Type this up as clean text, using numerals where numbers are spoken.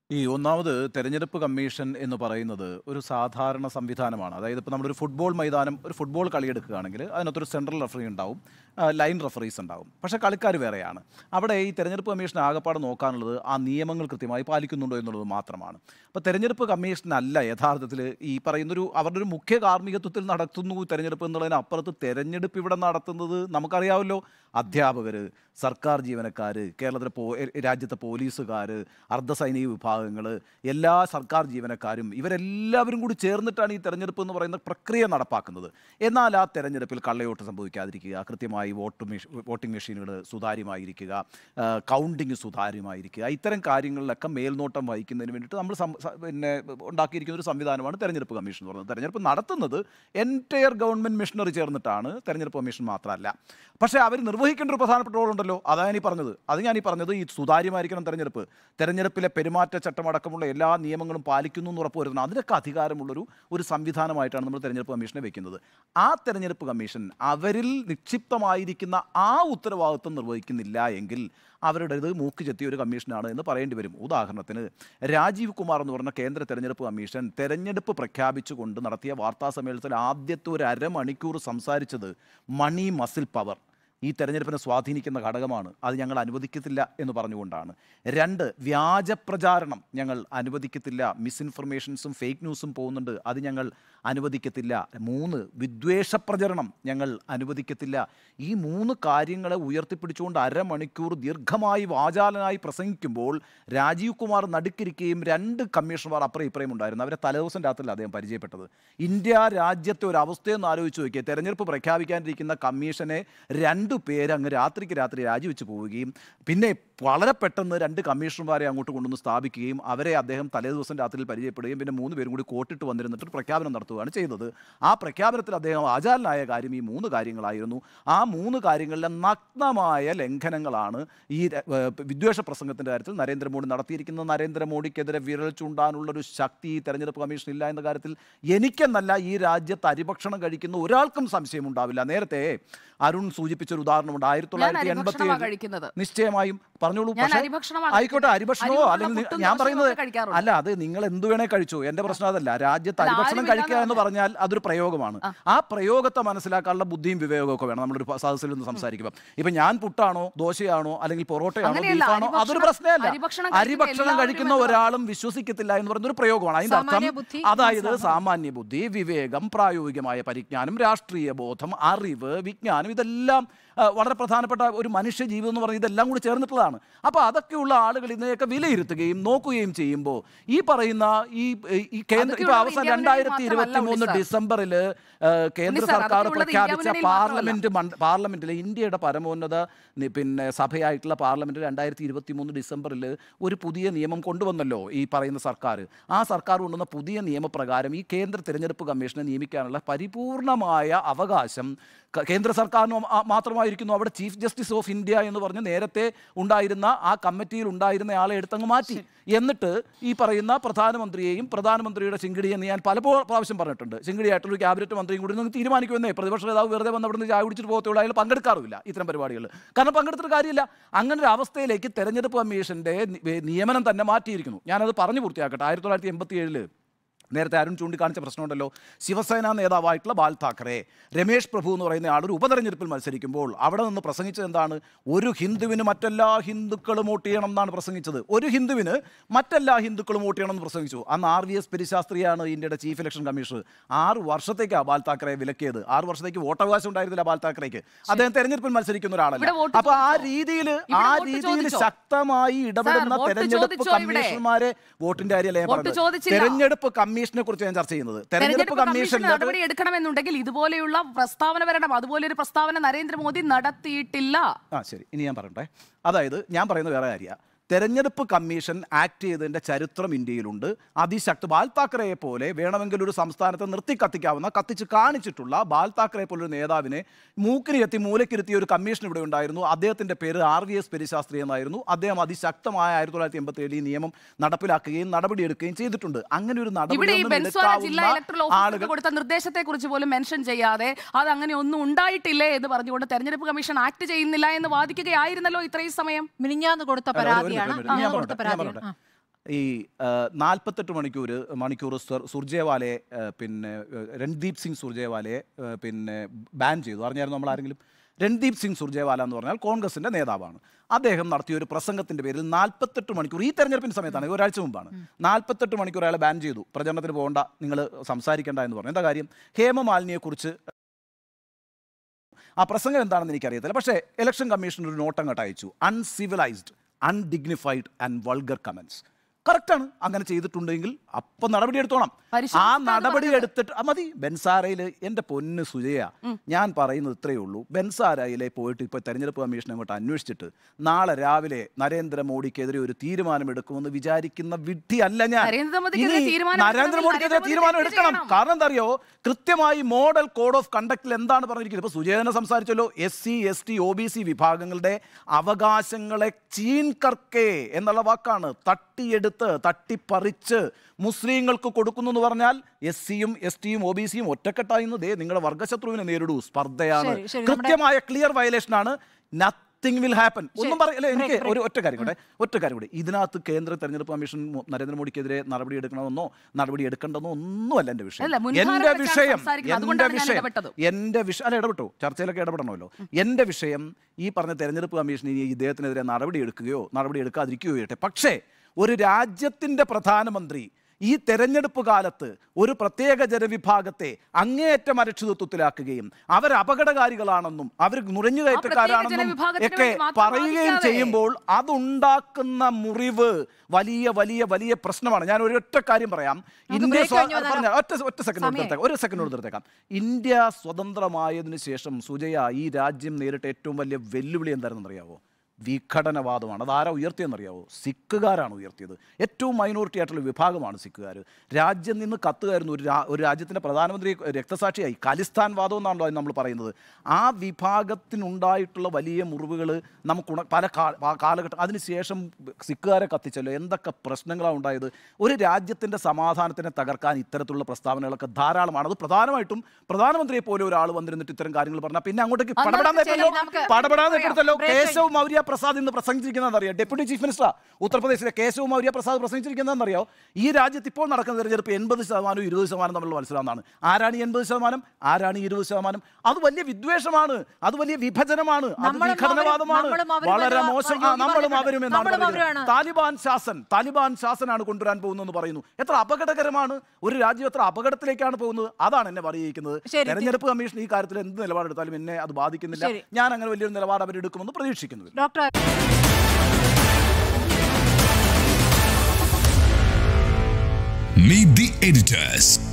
ഈ ഒന്നാമത് തെരഞ്ഞെടുപ്പ് കമ്മീഷൻ എന്ന് പറയുന്നത് ഒരു സാധാരണ സംവിധാനമാണ്. അതായത് ഇപ്പോൾ നമ്മളൊരു ഫുട്ബോൾ മൈതാനം, ഒരു ഫുട്ബോൾ കളിയെടുക്കുകയാണെങ്കിൽ അതിനകത്തൊരു സെൻട്രൽ റഫറി ഉണ്ടാവും, ലൈൻ റഫറീസ് ഉണ്ടാവും. പക്ഷേ കളിക്കാർ വേറെയാണ്. അവിടെ ഈ തെരഞ്ഞെടുപ്പ് കമ്മീഷൻ ആകപ്പാട് നോക്കാനുള്ളത് ആ നിയമങ്ങൾ കൃത്യമായി പാലിക്കുന്നുണ്ടോ എന്നുള്ളത് മാത്രമാണ്. അപ്പോൾ തെരഞ്ഞെടുപ്പ് കമ്മീഷനല്ല യഥാർത്ഥത്തിൽ ഈ പറയുന്നൊരു അവരുടെ ഒരു മുഖ്യ കാർമ്മികത്വത്തിൽ നടത്തുന്നു തെരഞ്ഞെടുപ്പ് എന്നുള്ളതിനപ്പുറത്ത് തെരഞ്ഞെടുപ്പ് ഇവിടെ നടത്തുന്നത് നമുക്കറിയാമല്ലോ. അധ്യാപകർ, സർക്കാർ ജീവനക്കാർ, രാജ്യത്തെ പോലീസുകാർ, അർദ്ധസൈനിക വിഭാഗങ്ങൾ, എല്ലാ സർക്കാർ ജീവനക്കാരും ഇവരെല്ലാവരും കൂടി ചേർന്നിട്ടാണ് ഈ തെരഞ്ഞെടുപ്പ് എന്ന് പറയുന്ന പ്രക്രിയ നടപ്പാക്കുന്നത്. എന്നാൽ ആ തെരഞ്ഞെടുപ്പിൽ കള്ളയോട്ട് സംഭവിക്കാതിരിക്കുക, കൃത്യമായി വോട്ടിംഗ് മെഷീനുകൾ സുതാര്യമായിരിക്കുക, കൗണ്ടിങ് സുതാര്യമായിരിക്കുക, ഇത്തരം കാര്യങ്ങളിലൊക്കെ മേൽനോട്ടം വഹിക്കുന്നതിന് വേണ്ടിയിട്ട് നമ്മൾ ഉണ്ടാക്കിയിരിക്കുന്ന ഒരു സംവിധാനമാണ് തെരഞ്ഞെടുപ്പ് കമ്മീഷൻ എന്ന് പറയുന്നത്. തെരഞ്ഞെടുപ്പ് നടത്തുന്നത് എൻറ്റയർ ഗവൺമെൻറ് മെഷീനറി ചേർന്നിട്ടാണ്, തെരഞ്ഞെടുപ്പ് കമ്മീഷൻ മാത്രമല്ല. പക്ഷേ അവർ നിർവഹിക്കേണ്ട ഒരു പ്രധാനപ്പെട്ട റോളുണ്ടല്ലോ. അതാണ് ഞാൻ ഈ പറഞ്ഞത് ഈ സുതാര്യമായിരിക്കണം തെരഞ്ഞെടുപ്പിലെ പെരുമാറ്റച്ചട്ടം അടക്കമുള്ള എല്ലാ നിയമങ്ങളും പാലിക്കുന്നു എന്ന് ഉറപ്പുവരുത്തണം. അതിനൊക്കെ അധികാരമുള്ളൊരു സംവിധാനമായിട്ടാണ് നമ്മൾ തെരഞ്ഞെടുപ്പ് കമ്മീഷനെ വെക്കുന്നത്. ആ തെരഞ്ഞെടുപ്പ് കമ്മീഷൻ അവരിൽ നിക്ഷിപ്തമായിരിക്കുന്ന ആ ഉത്തരവാദിത്വം നിർവഹിക്കുന്നില്ല എങ്കിൽ അവരുടേത് മൂക്ക് ചെത്തിയ ഒരു കമ്മീഷനാണ് എന്ന് പറയേണ്ടി വരും. ഉദാഹരണത്തിന് രാജീവ് കുമാർ എന്ന് പറഞ്ഞ കേന്ദ്ര തെരഞ്ഞെടുപ്പ് കമ്മീഷൻ തെരഞ്ഞെടുപ്പ് പ്രഖ്യാപിച്ചുകൊണ്ട് നടത്തിയ വാർത്താ സമ്മേളനത്തിൽ ആദ്യത്തെ ഒരു അരമണിക്കൂർ സംസാരിച്ചത് മണി മസിൽ പവർ ഈ തെരഞ്ഞെടുപ്പിനെ സ്വാധീനിക്കുന്ന ഘടകമാണ്, അത് ഞങ്ങൾ അനുവദിക്കത്തില്ല എന്ന് പറഞ്ഞുകൊണ്ടാണ്. 2, വ്യാജ പ്രചാരണം ഞങ്ങൾ അനുവദിക്കത്തില്ല, മിസ്ഇൻഫർമേഷൻസും ഫേക്ക് ന്യൂസും പോകുന്നുണ്ട്, അത് ഞങ്ങൾ അനുവദിക്കത്തില്ല. 3, വിദ്വേഷ പ്രചരണം ഞങ്ങൾ അനുവദിക്കത്തില്ല. ഈ 3 കാര്യങ്ങളെ ഉയർത്തിപ്പിടിച്ചുകൊണ്ട് അരമണിക്കൂർ ദീർഘമായി വാചാലനായി പ്രസംഗിക്കുമ്പോൾ രാജീവ് കുമാർ നടുക്കിരിക്കുകയും 2 കമ്മീഷണർമാർ അപ്പുറം ഇപ്പുറയും ഉണ്ടായിരുന്നു. അവരെ തലേദിവസം രാത്രിയിൽ അദ്ദേഹം പരിചയപ്പെട്ടത്. ഇന്ത്യ രാജ്യത്തെ ഒരു അവസ്ഥയെന്ന് ആലോചിച്ച് നോക്കിയാൽ തെരഞ്ഞെടുപ്പ് പ്രഖ്യാപിക്കാനിരിക്കുന്ന കമ്മീഷനെ 2 പേര് അങ്ങ് രാത്രി രാജിവെച്ച് പോവുകയും പിന്നെ വളരെ പെട്ടെന്ന് 2 കമ്മീഷണർമാരെ അങ്ങോട്ട് കൊണ്ടുവന്ന് സ്ഥാപിക്കുകയും അവരെ അദ്ദേഹം തലേദിവസം രാത്രിയിൽ പരിചയപ്പെടുകയും പിന്നെ 3 പേരും കൂടി കോട്ടിട്ട് വന്നിരുന്നിട്ട് പ്രഖ്യാപനം നടത്തുകയാണ് ചെയ്തത്. ആ പ്രഖ്യാപനത്തിൽ അദ്ദേഹം ആചാരനായ കാര്യം ഈ 3 കാര്യങ്ങളായിരുന്നു. ആ 3 കാര്യങ്ങളിലെ നഗ്നമായ ലംഘനങ്ങളാണ് ഈ വിദ്വേഷ പ്രസംഗത്തിൻ്റെ കാര്യത്തിൽ നരേന്ദ്രമോദി നടത്തിയിരിക്കുന്നത്. നരേന്ദ്രമോദിക്കെതിരെ വിരൽ ചൂണ്ടാനുള്ളൊരു ശക്തി ഈ തെരഞ്ഞെടുപ്പ് കമ്മീഷൻ ഇല്ല എന്ന കാര്യത്തിൽ എനിക്കെന്നല്ല ഈ രാജ്യത്ത് അരിഭക്ഷണം കഴിക്കുന്ന ഒരാൾക്കും സംശയമുണ്ടാവില്ല. നേരത്തെ അരുൺ സൂചിപ്പിച്ചൊരു ഉദാഹരണമുണ്ട്. 1987 നിശ്ചയമായും പറഞ്ഞോളൂ. ആയിക്കോട്ടെ, അരിഭക്ഷണമോ അല്ലെങ്കിൽ ഞാൻ പറയുന്നത് അല്ല, അത് നിങ്ങൾ എന്തു വേണേ കഴിച്ചോ, എന്റെ പ്രശ്നം അതല്ല. രാജ്യത്ത് അരിഭക്ഷണം കഴിക്കുക എന്ന് പറഞ്ഞാൽ അതൊരു പ്രയോഗമാണ്. ആ പ്രയോഗത്തെ മനസ്സിലാക്കാനുള്ള ബുദ്ധിയും വിവേകവും ഒക്കെ വേണം നമ്മളൊരു സദസ്സിൽ നിന്ന് സംസാരിക്കുമ്പോൾ. ഇപ്പൊ ഞാൻ പുട്ടാണോ ദോശയാണോ അല്ലെങ്കിൽ പൊറോട്ടയാണോ ബീഫാണോ അതൊരു പ്രശ്നമല്ല. അരിഭക്ഷണം കഴിക്കുന്ന ഒരാളും വിശ്വസിക്കത്തില്ല എന്ന് പറയുന്ന ഒരു പ്രയോഗമാണ്. അതിന്റെ അർത്ഥം അതായത് സാമാന്യ ബുദ്ധി, വിവേകം, പ്രായോഗികമായ പരിജ്ഞാനം, രാഷ്ട്രീയ ബോധം, അറിവ്, വിജ്ഞാനം, ഇതെല്ലാം വളരെ പ്രധാനപ്പെട്ട ഒരു മനുഷ്യ ജീവിതം എന്ന് പറഞ്ഞാൽ ഇതെല്ലാം കൂടി ചേർന്നിട്ടുള്ളതാണ്. അപ്പോൾ അതൊക്കെയുള്ള ആളുകൾ ഇതിനെയൊക്കെ വിലയിരുത്തുകയും നോക്കുകയും ചെയ്യുമ്പോൾ ഈ പറയുന്ന ഈ കേന്ദ്ര ഇപ്പോൾ അവസാനം 2023 ഡിസംബറിൽ കേന്ദ്ര സർക്കാർ പ്രഖ്യാപിച്ച പാർലമെന്റിലെ ഇന്ത്യയുടെ പരമോന്നത സഭയായിട്ടുള്ള പാർലമെന്റിൽ 2023 ഡിസംബറിൽ ഒരു പുതിയ നിയമം കൊണ്ടുവന്നല്ലോ ഈ പറയുന്ന സർക്കാർ. ആ സർക്കാർ കൊണ്ടുവന്ന പുതിയ നിയമപ്രകാരം ഈ കേന്ദ്ര തിരഞ്ഞെടുപ്പ് കമ്മീഷനെ നിയമിക്കാനുള്ള പരിപൂർണമായ അവകാശം കേന്ദ്ര സർക്കാരിന് മാത്രമായിരിക്കുന്നു. അവിടെ ചീഫ് ജസ്റ്റിസ് ഓഫ് ഇന്ത്യ എന്ന് പറഞ്ഞ് നേരത്തെ ഉണ്ടായിരുന്ന ആ കമ്മിറ്റിയിൽ ഉണ്ടായിരുന്ന ആളെ എടുത്തങ്ങ് മാറ്റി. എന്നിട്ട് ഈ പറയുന്ന പ്രധാനമന്ത്രിയെയും പ്രധാനമന്ത്രിയുടെ ചിങ്കിടിയെന്ന് ഞാൻ പല പ്രാവശ്യം പറഞ്ഞിട്ടുണ്ട്. ചിങ്കിടിയായിട്ടുള്ള ക്യാബിനറ്റ് മന്ത്രിയും കൂടി നിങ്ങൾ തീരുമാനിക്കുമെന്നേ. പ്രതിപക്ഷ നേതാവ് വെറുതെ വന്ന് അവിടെ നിന്ന് ചായ കുടിച്ചിട്ട് പോകത്തുള്ളൂ. അയാൾ പങ്കെടുക്കാറില്ല ഇത്തരം പരിപാടികൾ. കാരണം പങ്കെടുത്തിട്ട് കാര്യമില്ല. അങ്ങനെ ഒരു അവസ്ഥയിലേക്ക് തെരഞ്ഞെടുപ്പ് കമ്മീഷൻ്റെ നിയമനം തന്നെ മാറ്റിയിരിക്കുന്നു. ഞാനത് പറഞ്ഞു പൂർത്തിയാക്കട്ടെ. 1987 നേരത്തെ അരുൺ ചൂണ്ടിക്കാണിച്ച പ്രശ്നമുണ്ടല്ലോ. ശിവസേന നേതാവായിട്ടുള്ള ബാൽ താക്കറെ, രമേഷ് പ്രഭു എന്ന് പറയുന്ന ആളൊരു ഉപതെരഞ്ഞെടുപ്പിൽ മത്സരിക്കുമ്പോൾ അവിടെ നിന്ന് പ്രസംഗിച്ചത് എന്താണ്? ഒരു ഹിന്ദുവിന് മറ്റെല്ലാ ഹിന്ദുക്കളും വോട്ട് ചെയ്യണം എന്നാണ് പ്രസംഗിച്ചത്. ഒരു ഹിന്ദുവിന് മറ്റെല്ലാ ഹിന്ദുക്കളും വോട്ട് ചെയ്യണം എന്ന് പ്രസംഗിച്ചു. അന്ന് RVS പെരിശാസ്ത്രിയാണ് ഇന്ത്യയുടെ ചീഫ് ഇലക്ഷൻ കമ്മീഷണർ. 6 വർഷത്തേക്കാണ് ബാൽ താക്കറെ വിലക്കിയത്. 6 വർഷത്തേക്ക് വോട്ടവകാശം ഉണ്ടായിരുന്നില്ല ബാൽ താക്കറേക്ക്. അദ്ദേഹം തെരഞ്ഞെടുപ്പിൽ മത്സരിക്കുന്ന ഒരാളല്ല. അപ്പോൾ ആ രീതിയിൽ ശക്തമായി ഇടപെടുന്ന തെരഞ്ഞെടുപ്പ് കമ്മീഷണർമാരെ വോട്ടിന്റെ കാര്യമല്ലേ പറഞ്ഞത്. തെരഞ്ഞെടുപ്പ് കമ്മീഷനെ കുറിച്ച് ഞാൻ ചർച്ച ചെയ്യുന്നത്. തെരഞ്ഞെടുപ്പ് കമ്മീഷൻ നടപടി എടുക്കണമെന്നുണ്ടെങ്കിൽ ഇതുപോലെയുള്ള പ്രസ്താവന വരണം. അതുപോലെ ഒരു പ്രസ്താവന നരേന്ദ്രമോദി നടത്തിയിട്ടില്ല. ശരി, ഇനി ഞാൻ പറയട്ടെ. അതായത് ഞാൻ പറയുന്നത് വേറെ കാര്യമാണ്. തെരഞ്ഞെടുപ്പ് കമ്മീഷൻ ആക്ട് ചെയ്തതിൻ്റെ ചരിത്രം ഇന്ത്യയിലുണ്ട്. ബാൽ താക്കറയെ പോലെ വേണമെങ്കിൽ ഒരു സംസ്ഥാനത്തെ കത്തിക്കാവുന്ന കത്തിച്ച് കാണിച്ചിട്ടുള്ള ബാൽ താക്കറെ പോലൊരു നേതാവിനെ മൂക്കിനെത്തി മൂലക്കിരുത്തിയ ഒരു കമ്മീഷൻ ഇവിടെ ഉണ്ടായിരുന്നു. അദ്ദേഹത്തിൻ്റെ പേര് RVS പെരിശാസ്ത്രി എന്നായിരുന്നു. അദ്ദേഹം അതിശക്തമായ 1987 ഈ നിയമം നടപ്പിലാക്കുകയും നടപടിയെടുക്കുകയും ചെയ്തിട്ടുണ്ട്. അങ്ങനെ ഒരു ആളുകൾ കൊടുത്ത നിർദ്ദേശത്തെ കുറിച്ച് പോലും മെൻഷൻ ചെയ്യാതെ അത് അങ്ങനെ ഒന്നും ഉണ്ടായിട്ടില്ലേ എന്ന് പറഞ്ഞുകൊണ്ട് തെരഞ്ഞെടുപ്പ് കമ്മീഷൻ ആക്ട് ചെയ്യുന്നില്ല എന്ന് വാദിക്കുകയായിരുന്നല്ലോ ഇത്രയും സമയം. മിനിഞ്ഞാന്ന് കൊടുത്ത പരാതി ഈ 48 മണിക്കൂർ സുർജേവാലയെ പിന്നെ രൺദീപ് സിംഗ് സുർജേവാലയെ പിന്നെ ബാൻ ചെയ്തു. അറിഞ്ഞായിരുന്നു നമ്മൾ ആരെങ്കിലും? രൺദീപ് സിംഗ് സുർജേവാല എന്ന് പറഞ്ഞാൽ കോൺഗ്രസിൻ്റെ നേതാവാണ്. അദ്ദേഹം നടത്തിയ ഒരു പ്രസംഗത്തിൻ്റെ പേരിൽ 48 മണിക്കൂർ, ഈ തെരഞ്ഞെടുപ്പിൻ്റെ സമയത്താണ്, ഒരാഴ്ച മുമ്പാണ്, 48 മണിക്കൂർ അയാളെ ബാൻ ചെയ്തു. പ്രചരണത്തിന് പോകണ്ട, നിങ്ങൾ സംസാരിക്കേണ്ട എന്ന് പറഞ്ഞു. എന്താ കാര്യം? ഹേമമാലിനിയെക്കുറിച്ച് ആ പ്രസംഗം എന്താണെന്ന് എനിക്കറിയത്തില്ല. പക്ഷേ ഇലക്ഷൻ കമ്മീഷൻ ഒരു നോട്ട് അങ്ങോട്ട് അയച്ചു: uncivilised, undignified and vulgar comments. കറക്റ്റാണ്. അങ്ങനെ ചെയ്തിട്ടുണ്ടെങ്കിൽ അപ്പം നടപടി എടുത്തോണം. ആ നടപടി എടുത്തിട്ട് മതി. ബെൻസാരയിൽ എൻ്റെ പൊന്ന് സുജയ, ഞാൻ പറയുന്നത് ഇത്രയേ ഉള്ളൂ. ബെൻസാരയിലെ പോയിട്ട് ഇപ്പോൾ തെരഞ്ഞെടുപ്പ് കമ്മീഷൻ അങ്ങോട്ട് അന്വേഷിച്ചിട്ട് നാളെ രാവിലെ നരേന്ദ്രമോദിക്കെതിരെ ഒരു തീരുമാനമെടുക്കുമെന്ന് വിചാരിക്കുന്ന വിഡ്ഢിയല്ല ഞാൻ. നരേന്ദ്രമോദിക്കെതിരെ തീരുമാനം എടുക്കണം. കാരണം എന്താ അറിയോ? കൃത്യമായി മോഡൽ കോഡ് ഓഫ് കണ്ടക്റ്റിൽ എന്താണ് പറഞ്ഞിരിക്കുന്നത്? ഇപ്പോൾ സുജയനെ സംസാരിച്ചല്ലോ, SC ST OBC വിഭാഗങ്ങളുടെ അവകാശങ്ങളെ ചീൻകർക്കേ എന്നുള്ള വാക്കാണ്. തട്ടിപ്പറിച്ച് മുസ്ലിങ്ങൾക്ക് കൊടുക്കുന്നു എന്ന് പറഞ്ഞാൽ SC-യും ST-യും OBC-യും ഒറ്റക്കെട്ടായിന്ന് നിങ്ങളുടെ വർഗശത്രുവിനെ നേരിടൂ. സ്പർദ്ധയാണ്, കൃത്യമായ ക്ലിയർ വയലേഷനാണ്. Nothing will happen. ഒന്നും പറയില്ല. എനിക്ക് ഒറ്റ കാര്യം കൂടെ, ഇതിനകത്ത് കേന്ദ്ര തെരഞ്ഞെടുപ്പ് കമ്മീഷൻ നരേന്ദ്രമോദിക്കെതിരെ നടപടി എടുക്കണമെന്നോ നടപടി എടുക്കേണ്ടെന്നോ ഒന്നുമല്ല എൻ്റെ വിഷയം. എൻ്റെ വിഷയം അല്ല, ഇടപെട്ടു, ചർച്ചയിലൊക്കെ ഇടപെടണമല്ലോ. എൻ്റെ വിഷയം ഈ പറഞ്ഞ തെരഞ്ഞെടുപ്പ് കമ്മീഷൻ ഇനി ഇദ്ദേഹത്തിനെതിരെ നടപടി എടുക്കുകയോ നടപടി എടുക്കാതിരിക്കുകയോ ചെയ്യട്ടെ. പക്ഷേ ഒരു രാജ്യത്തിൻ്റെ പ്രധാനമന്ത്രി ഈ തെരഞ്ഞെടുപ്പ് കാലത്ത് ഒരു പ്രത്യേക ജനവിഭാഗത്തെ അങ്ങേയറ്റം അരക്ഷിതത്വത്തിലാക്കുകയും അവർ അപകടകാരികളാണെന്നും അവർ നുഴഞ്ഞുകയറ്റക്കാരാണെന്നും ഒക്കെ പറയുകയും ചെയ്യുമ്പോൾ അതുണ്ടാക്കുന്ന മുറിവ് വലിയ വലിയ വലിയ പ്രശ്നമാണ്. ഞാൻ ഒരൊറ്റ കാര്യം പറയാം. ഒറ്റ സെക്കൻഡ് നിർത്തേക്കാം. ഇന്ത്യ സ്വതന്ത്രമായതിനു ശേഷം സുജയ, ഈ രാജ്യം നേരിട്ട ഏറ്റവും വലിയ വെല്ലുവിളി എന്താണെന്ന് അറിയാവോ? വിഘടനവാദമാണ്. അതാരാ ഉയർത്തിയെന്നറിയാവോ? സിഖുകാരാണ് ഉയർത്തിയത്. ഏറ്റവും മൈനോറിറ്റി ആയിട്ടുള്ള വിഭാഗമാണ് സിഖുകാർ. രാജ്യം നിന്ന് കത്തുകായിരുന്നു. ഒരു രാജ്യത്തിൻ്റെ പ്രധാനമന്ത്രി രക്തസാക്ഷിയായി. ഖലിസ്ഥാൻ വാദം എന്നാണല്ലോ അത് നമ്മൾ പറയുന്നത്. ആ വിഭാഗത്തിനുണ്ടായിട്ടുള്ള വലിയ മുറിവുകൾ നമുക്ക് പല കാലഘട്ടം അതിനുശേഷം സിഖുകാരെ കത്തിച്ചല്ലോ. എന്തൊക്കെ പ്രശ്നങ്ങളാണ് ഉണ്ടായത്. ഒരു രാജ്യത്തിൻ്റെ സമാധാനത്തിനെ തകർക്കാൻ ഇത്തരത്തിലുള്ള പ്രസ്താവനകളൊക്കെ ധാരാളമാണ്. അത് പ്രധാനമായിട്ടും പ്രധാനമന്ത്രിയെ പോലെ ഒരാൾ വന്നിരുന്നിട്ട് ഇത്തരം കാര്യങ്ങൾ പറഞ്ഞാൽ പിന്നെ അങ്ങോട്ടേക്ക് പടപെടാൻ നേരിട്ടല്ലോ. കേശവ് മൗര്യ പ്രസാദ് ഇന്ന് പ്രസംഗിച്ചിരിക്കുന്നതെന്നറിയോ? ഡെപ്യൂട്ടി ചീഫ് മിനിസ്റ്റർ ഉത്തർപ്രദേശിലെ കേശവ് മൗര്യ പ്രസാദ് പ്രസംഗിച്ചിരിക്കുന്നതെന്നറിയോ? ഈ രാജ്യത്ത് ഇപ്പോൾ നടക്കുന്ന തെരഞ്ഞെടുപ്പ് 80% 20% തമ്മിലുള്ള മത്സരമാണ്. ആരാണ് 80%? ആരാണ് 20%? അത് വലിയ വിദ്വേഷമാണ്, അത് വലിയ വിഭജനമാണ്, അത് വിഘടനവാദമാണ്. വളരെ മോശം. നമ്മളും അവരും എന്നാണ്. താലിബാൻ ശാസനാണ് കൊണ്ടുവരാൻ പോകുന്നതെന്ന് പറയുന്നു. എത്ര അപകടകരമാണ്. ഒരു രാജ്യം എത്ര അപകടത്തിലേക്കാണ് പോകുന്നത്. അതാണ് എന്നെ പറയിക്കുന്നത്. തെരഞ്ഞെടുപ്പ് കമ്മീഷൻ ഈ കാര്യത്തിൽ എന്ത് നിലപാടെടുത്താലും എന്നെ അത് ബാധിക്കുന്നില്ല. ഞാൻ അങ്ങനെ വലിയൊരു നിലപാട് അവരെടുക്കുമെന്ന് പ്രതീക്ഷിക്കുന്നില്ല. Meet the editors.